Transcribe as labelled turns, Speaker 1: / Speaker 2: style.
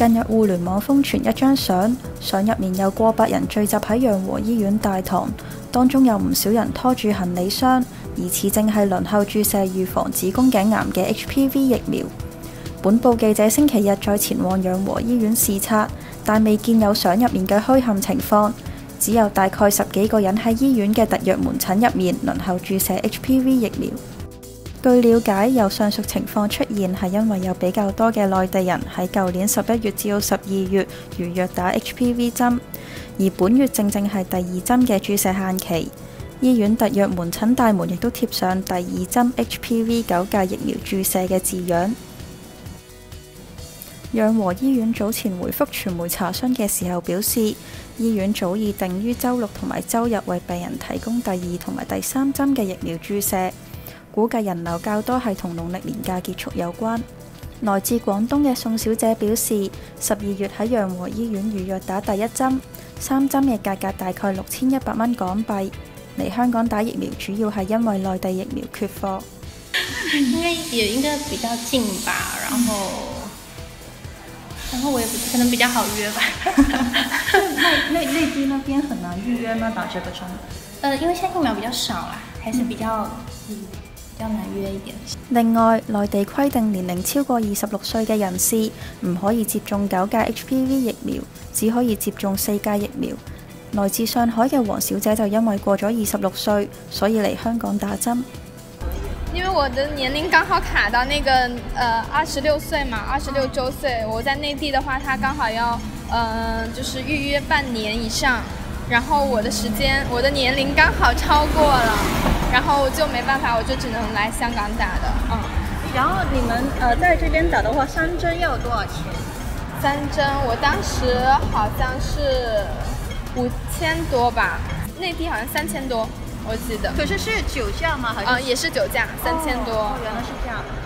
Speaker 1: 近日互聯網瘋傳一張相，相入面有過百人聚集喺養和醫院大堂，當中有唔少人拖住行李箱，疑似正係輪候注射預防子宮頸癌嘅 HPV 疫苗。本報記者星期日再前往養和醫院視察，但未見有相入面嘅墟冚情況，只有大概10幾個人喺醫院嘅特約門診入面輪候注射 HPV 疫苗。據了解，有上述情況出現係因為有比較多嘅內地人喺舊年11月至到12月預約打 HPV 針，而本月正係第2針嘅注射限期。醫院特約門診大門亦都貼上第2針 HPV 9價疫苗注射嘅字樣。養和醫院早前回覆傳媒查詢嘅時候表示，醫院早已定於週6同埋週日為病人提供第2同埋第3針嘅疫苗注射。估計人流較多係同農曆年假結束有關。來自廣東嘅宋小姐表示，12月喺養和醫院預約打第1針，3針嘅價格大概6100蚊港幣。嚟香港打疫苗主要係因為內地疫苗缺貨。
Speaker 2: 應該比較近吧，然後我也可能比較好約吧。
Speaker 1: 內地那邊很難預約嗎？打這個針？
Speaker 2: 因為現在疫苗比較少啦，還是比較難約一點。
Speaker 1: 另外，內地規定年齡超過26歲嘅人士唔可以接種9價 HPV 疫苗，只可以接種4價疫苗。來自上海嘅黃小姐就因為過咗26歲，所以嚟香港打針。
Speaker 3: 因為我的年齡剛好卡到那個26歲嘛，26週歲。我在內地的話，他剛好要就是預約半年以上，然後我的年齡剛好超過了，然後就沒辦法，我就只能來香港打的。
Speaker 1: 然後你們在這邊打的話，3針要多少錢
Speaker 3: ？3針我當時好像是5000多吧，內地好像3000多，我記得。
Speaker 1: 可是是9價嗎？還是
Speaker 3: 也是9價，3000多。
Speaker 1: 原來是這樣。